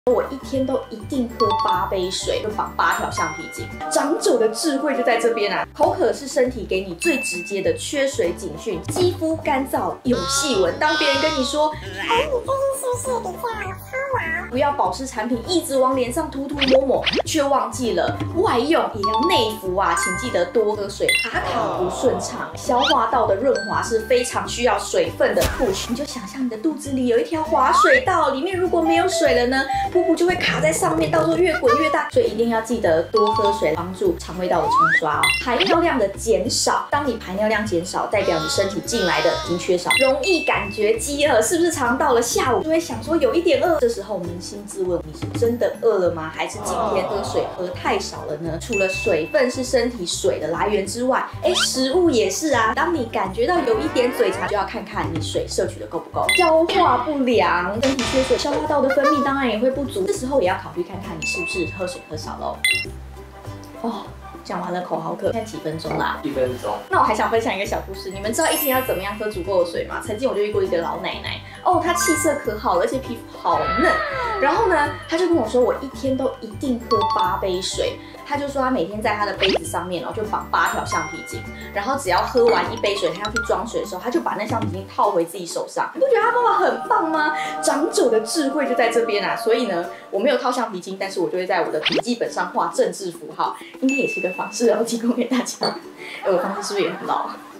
我一天都一定喝8杯水，就绑8条橡皮筋。长者的智慧就在这边啊！口渴是身体给你最直接的缺水警讯，肌肤干燥有细纹。当别人跟你说，你最近是不是比较操劳？不要保湿产品一直往脸上涂抹抹，却忘记了外用也要内服啊！请记得多喝水。卡不顺畅，消化道的润滑是非常需要水分的 push。你就想象你的肚子里有一条滑水道，里面如果没有水了呢？ 噗噗就会卡在上面，到时候越滚越大，所以一定要记得多喝水，帮助肠胃道的冲刷哦。排尿量的减少，当你排尿量减少，代表你身体进来的已经缺少，容易感觉饥饿，是不是常到了下午就会想说有一点饿？这时候扪心自问，你是真的饿了吗？还是今天喝水喝太少了呢？除了水分是身体水的来源之外，食物也是啊。当你感觉到有一点嘴馋，就要看看你水摄取的够不够。消化不良，身体缺水，消化道的分泌当然也会不足，这时候也要考虑看看你是不是喝水喝少喽。哦，讲完了口好渴，现在几分钟啦 ？1分钟。 那我还想分享一个小故事，你们知道一天要怎么样喝足够的水吗？曾经我就遇过一个老奶奶，她气色可好了，而且皮肤好嫩。然后呢，她就跟我说，我一天都一定喝8杯水。 他就说他每天在他的杯子上面就绑8条橡皮筋，然后只要喝完1杯水，他要去装水的时候，他就把那橡皮筋套回自己手上。你不觉得他方法很棒吗？长者的智慧就在这边啊！所以呢，我没有套橡皮筋，但是我就会在我的笔记本上画政治符号，应该也是个方式提供给大家。我的方式是不是也很老啊？